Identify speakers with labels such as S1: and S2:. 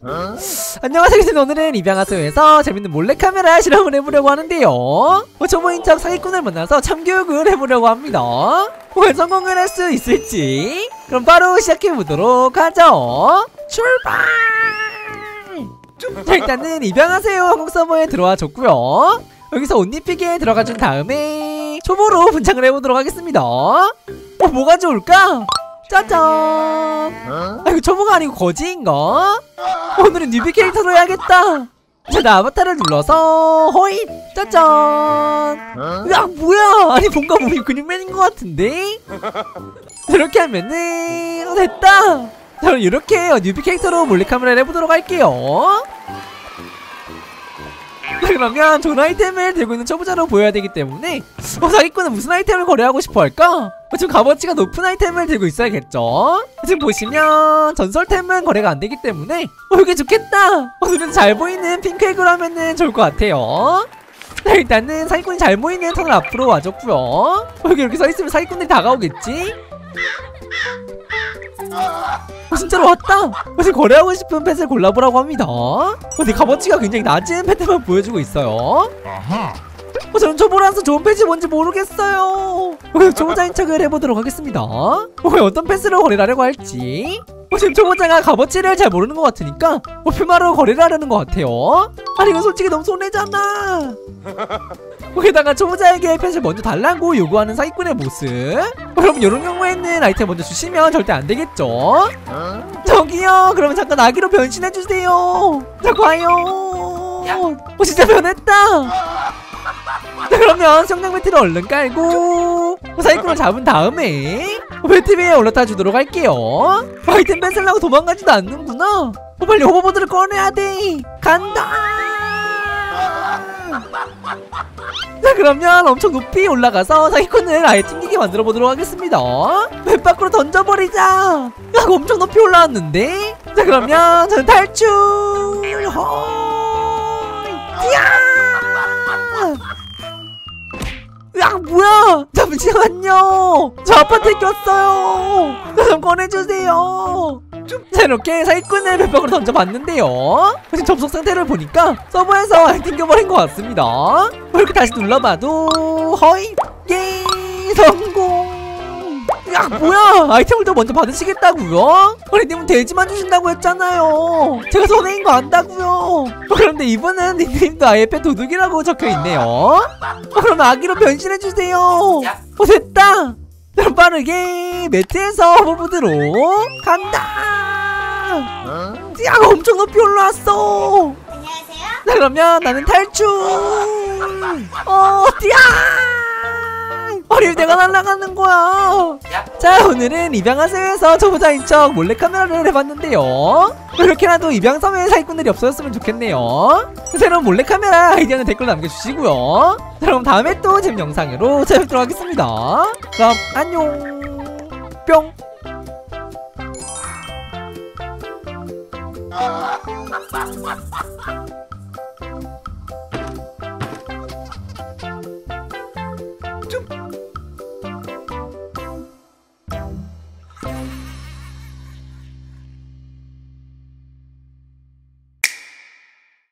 S1: 안녕하세요. 오늘은 입양하소에서 재밌는 몰래카메라 실험을 해보려고 하는데요. 초보인 척 사기꾼을 만나서 참교육을 해보려고 합니다. 성공을 할 수 있을지 그럼 바로 시작해보도록 하죠. 출발! 자, 일단은 입양하세요 한국 서버에 들어와 줬고요. 여기서 옷 입히기에 들어가준 다음에 초보로 분장을 해보도록 하겠습니다. 뭐가 좋을까? 짜잔! 이거 초보가 아니고 거지인가? 오늘은 뉴비 캐릭터로 해야겠다. 자, 나 아바타를 눌러서 호잇! 짜잔! 야, 뭐야! 아니 뭔가 몸이 근육맨인 것 같은데? 이렇게 하면은 됐다! 자, 그럼 이렇게 뉴비 캐릭터로 몰래카메라를 해보도록 할게요. 그러면 좋은 아이템을 들고 있는 초보자로 보여야 되기 때문에 사기꾼은 무슨 아이템을 거래하고 싶어 할까? 지금 값어치가 높은 아이템을 들고 있어야겠죠? 지금 보시면 전설템은 거래가 안 되기 때문에 이게 좋겠다! 오늘은 잘 보이는 핑크액으로 하면은 좋을 것 같아요. 일단은 사기꾼이 잘 보이는 턴을 앞으로 와줬고요. 여기 이렇게 서있으면 사기꾼들이 다가오겠지? 진짜로 왔다! 지금 거래하고 싶은 펫을 골라보라고 합니다. 근데 값어치가 굉장히 낮은 펫만 보여주고 있어요. 저는 초보라서 좋은 펫이 뭔지 모르겠어요. 초보자인 척을 해보도록 하겠습니다. 어떤 펫으로 거래를 하려고 할지. 지금 초보자가 값어치를 잘 모르는 것 같으니까 표마로 거래를 하려는 것 같아요. 아니 이거 솔직히 너무 손해잖아. 거기다가 초보자에게 펫을 먼저 달라고 요구하는 사기꾼의 모습. 그럼 이런 경우에는 아이템 먼저 주시면 절대 안 되겠죠? 저기요, 그러면 잠깐 아기로 변신해주세요. 자, 과연 진짜 변했다. 자, 그러면 성장 배트를 얼른 깔고 사기꾼을 잡은 다음에 배트 위에 올라타 주도록 할게요. 아이템 뺏으려고 도망가지도 않는구나. 빨리 호버보드를 꺼내야 돼. 간다. 자, 그러면 엄청 높이 올라가서 사기꾼을 아예 튕기게 만들어 보도록 하겠습니다. 배 밖으로 던져버리자. 야, 엄청 높이 올라왔는데. 자, 그러면 저는 탈출. 야, 뭐야! 잠시만요! 저 아파트에 꼈어요! 좀 꺼내주세요! 자, 이렇게 사기꾼을 뱃박으로 던져봤는데요. 지금 접속 상태를 보니까 서버에서 튕겨버린 것 같습니다. 이렇게 다시 눌러봐도 허이! 예! 성공! 야, 뭐야! 아이템을 더 먼저 받으시겠다고요? 아니, 님은 돼지만 주신다고 했잖아요. 제가 손해인 거 안다고요. 그런데 이분은 닉네임도 아예 펫 도둑이라고 적혀있네요. 그럼 아기로 변신해주세요. 됐다! 그럼 빠르게 매트에서 호버보드로 간다! 야, 엄청 높이 올라왔어!
S2: 안녕하세요?
S1: 그러면 나는 탈출! 뛰어! 아니, 내가 날아가는 거야. 자, 오늘은 입양하세요에서 초보자인 척 몰래카메라를 해봤는데요. 이렇게라도 입양섬에 사기꾼들이 없어졌으면 좋겠네요. 새로운 몰래카메라 아이디어는 댓글로 남겨주시고요. 자, 그럼 다음에 또 재밌는 영상으로 찾아뵙도록 하겠습니다. 그럼 안녕. 뿅. 좀